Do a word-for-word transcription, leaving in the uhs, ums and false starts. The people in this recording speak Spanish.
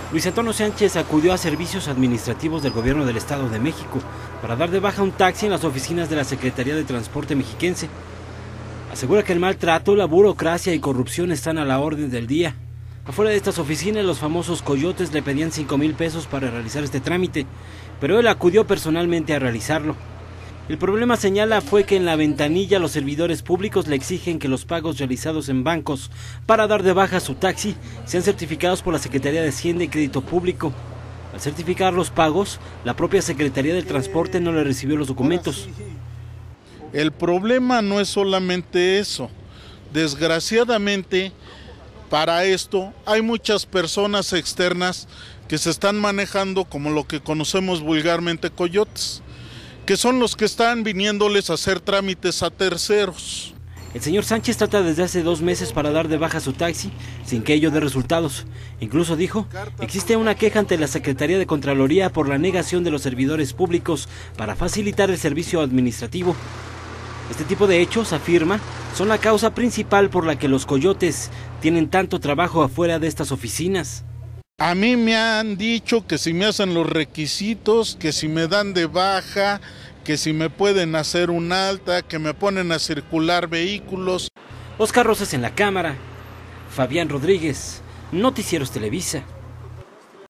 Luis Antonio Sánchez acudió a servicios administrativos del gobierno del Estado de México para dar de baja un taxi en las oficinas de la Secretaría de Transporte mexiquense. Asegura que el maltrato, la burocracia y corrupción están a la orden del día. Afuera de estas oficinas, los famosos coyotes le pedían cinco mil pesos para realizar este trámite, pero él acudió personalmente a realizarlo. El problema, señala, fue que en la ventanilla los servidores públicos le exigen que los pagos realizados en bancos para dar de baja su taxi sean certificados por la Secretaría de Hacienda y Crédito Público. Al certificar los pagos, la propia Secretaría del Transporte no le recibió los documentos. El problema no es solamente eso. Desgraciadamente, para esto hay muchas personas externas que se están manejando como lo que conocemos vulgarmente coyotes, que son los que están viniéndoles a hacer trámites a terceros. El señor Sánchez trata desde hace dos meses para dar de baja su taxi sin que ello dé resultados. Incluso dijo, existe una queja ante la Secretaría de Contraloría por la negación de los servidores públicos para facilitar el servicio administrativo. Este tipo de hechos, afirma, son la causa principal por la que los coyotes tienen tanto trabajo afuera de estas oficinas. A mí me han dicho que si me hacen los requisitos, que si me dan de baja, que si me pueden hacer un alta, que me ponen a circular vehículos. Oscar Rosas en la cámara, Fabián Rodríguez, Noticieros Televisa.